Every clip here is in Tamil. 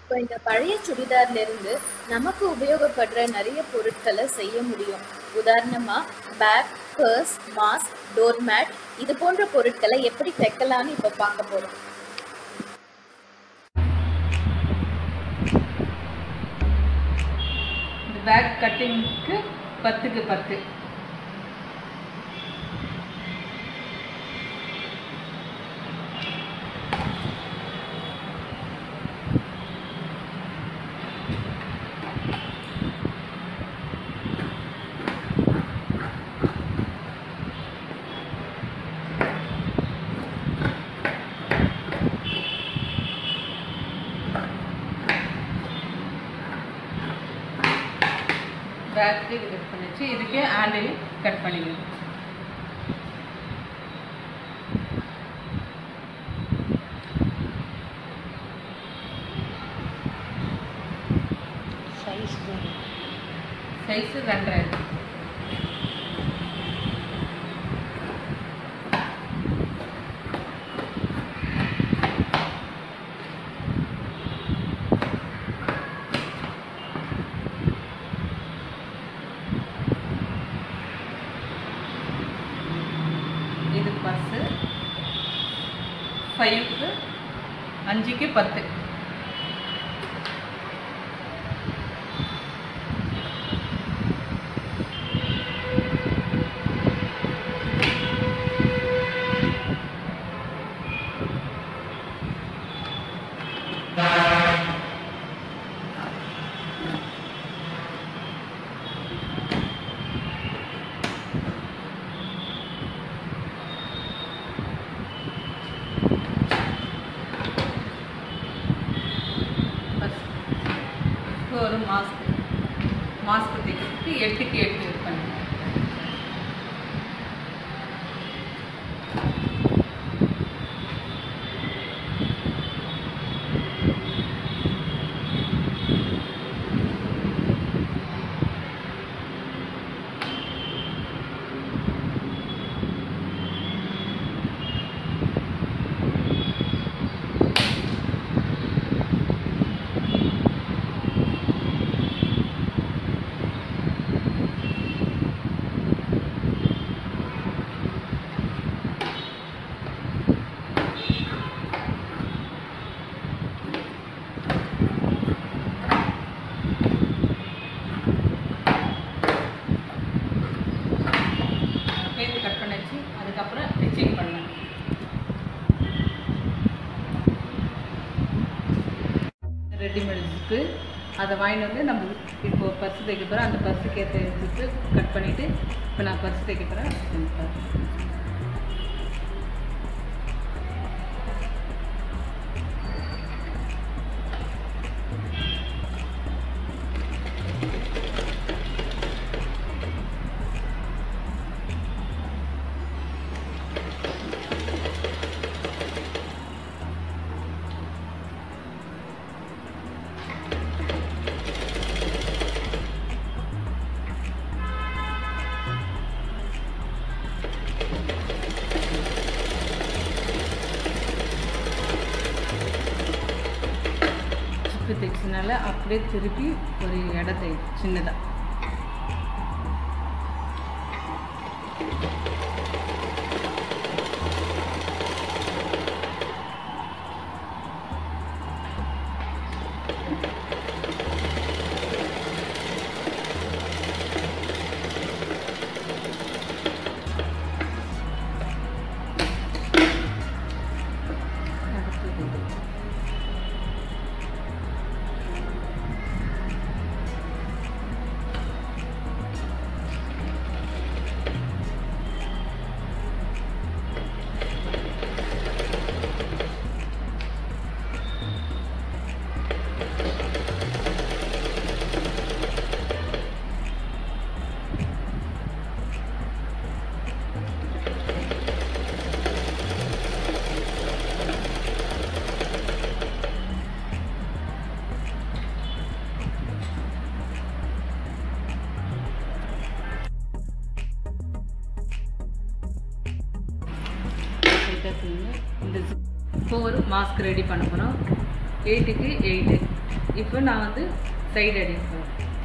இப்போ இந்த பழைய சுடிதார்ல இருந்து நமக்கு உபயோகப்படுற நிறைய பொருட்களை செய்ய முடியும். உதாரணமா பேக், பர்ஸ், மாஸ்க், டோர்மேட் இது போன்ற பொருட்களை எப்படி தைக்கலாம்னு இப்போ பார்க்க போறோம். இந்த பேக் கட்டிங்க்கு 10க்கு 10. பேக்கு இது கட் பண்ணிச்சு, இதுக்கு ஹேண்டில் கட் பண்ணிக்கணும். சைஸு 2.5. இது பர்ஸு 5க்கு 5க்கு 10. ஒரு மாஸ்க் தைக்கிறதுக்கு 8க்கு 8 யூஸ் பண்ணுங்க. கட் பண்ணிச்சு, அதுக்கப்புறம் ஸ்டிச்சிங் பண்ணேன். ரெடிமேட்ஸுக்கு அதை வாங்கிட்டு வந்து நம்ம இப்போ பர்ஸ் தைக்க போகிறேன். அந்த பர்ஸுக்கு ஏற்ற எடுத்துட்டு கட் பண்ணிவிட்டு இப்போ நான் பர்ஸ் தைக்க போகிறேன். தைச்சனால அப்படியே திருப்பி ஒரு இடத்தை சின்னதாக இப்போ ஒரு மாஸ்க் ரெடி பண்ண போகிறோம். 8க்கு 8. இப்போ நான் வந்து சைடு அடிப்பேன்.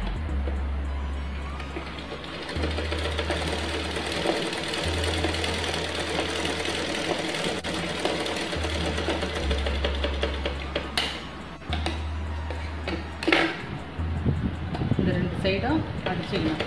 இந்த 2 சைடும் அடிச்சிடலாம்.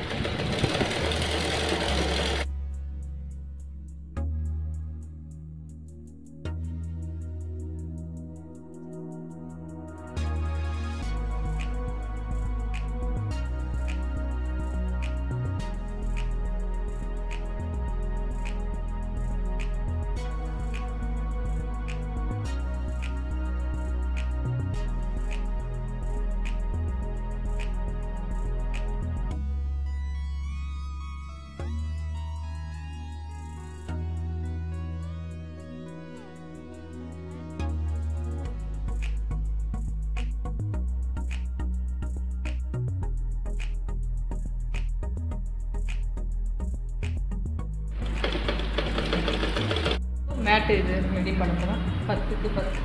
மேட்டு இது ரெடி பண்ண போகிறோம். 10க்கு 10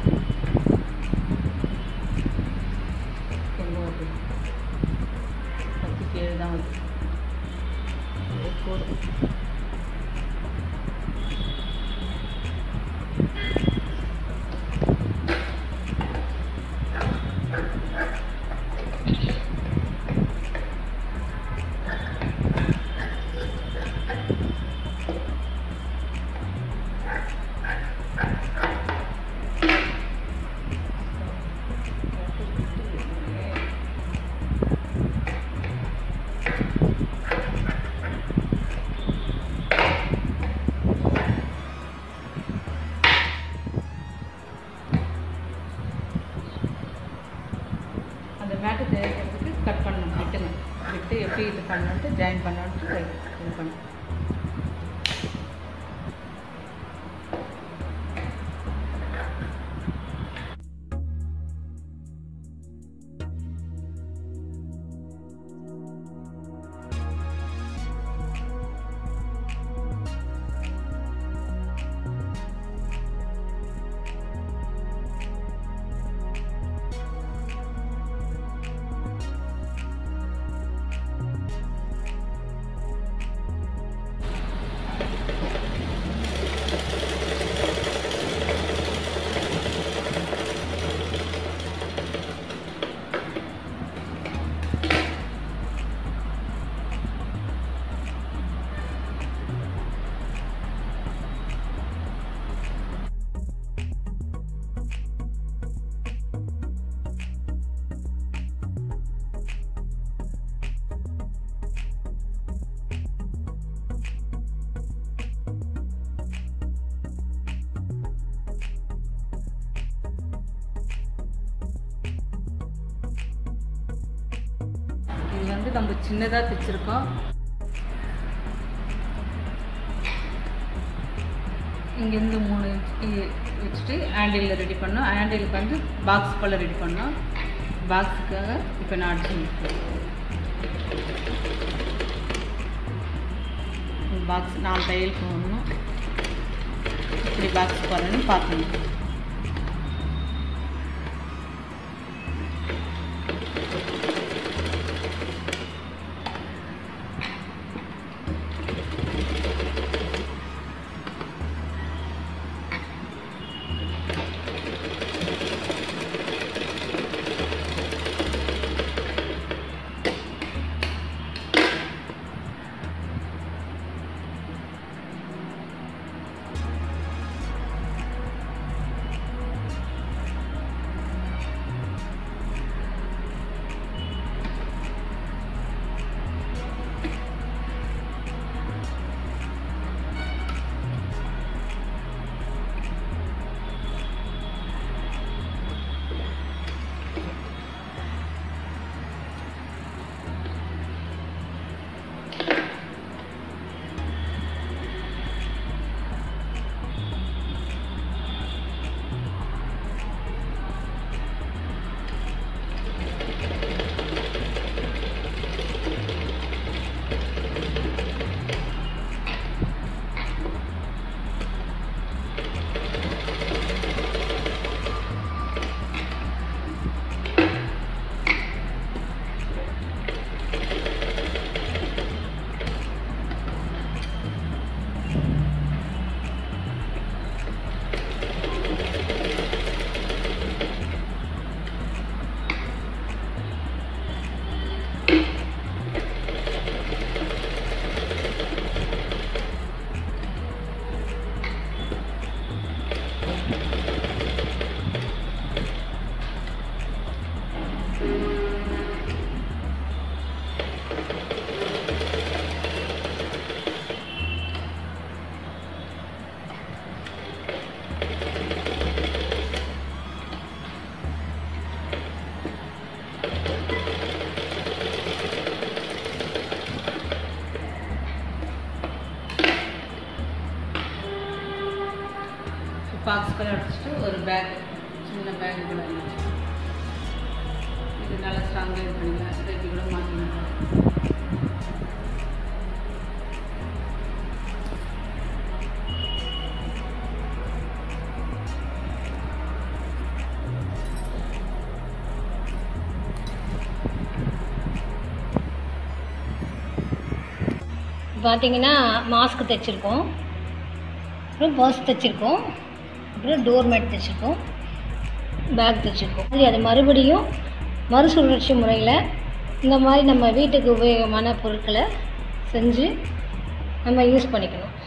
எங்கே வருது? 10க்கு 7 தான் வருது. மேட்டு தேய்க்கிறதுக்கு கட் பண்ணணும். விட்டு எப்படி இது பண்ணணுன்ட்டு ஜாயின் பண்ணணுன்ட்டு இது பண்ணணும். நம்ம சின்னதாக தைச்சிருக்கோம். இங்கேருந்து 3 இன்ச் வச்சுட்டு ஹேண்டில் ரெடி பண்ணோம். ஹேண்டிலுக்கு வந்து பாக்ஸ் போல் ரெடி பண்ணோம். பாக்ஸுக்காக இப்போ நான் அடிச்சு பாக்ஸ் 4 தையல் போடணும். இப்படி பாக்ஸ் போடுறேன்னு பார்க்கணும். பாக்ஸ் போல் அடிச்சுட்டு ஒரு பேக், சின்ன பேக் கூட இது நல்லா ஸ்ட்ராங்காக இது பண்ணிக்கலாம். சேர்த்து கூட மாற்றிக்கலாம். பார்த்தீங்கன்னா மாஸ்க் தைச்சிருக்கோம், அப்புறம் பர்ஸ் தைச்சிருக்கோம், அப்புறம் டோர்மேட் தைச்சிருக்கோம், பேக் தைச்சிருக்கோம். அது மறுபடியும் மறுசுழற்சி முறையில் இந்த மாதிரி நம்ம வீட்டுக்கு உபயோகமான பொருட்களை செஞ்சு நம்ம யூஸ் பண்ணிக்கணும்.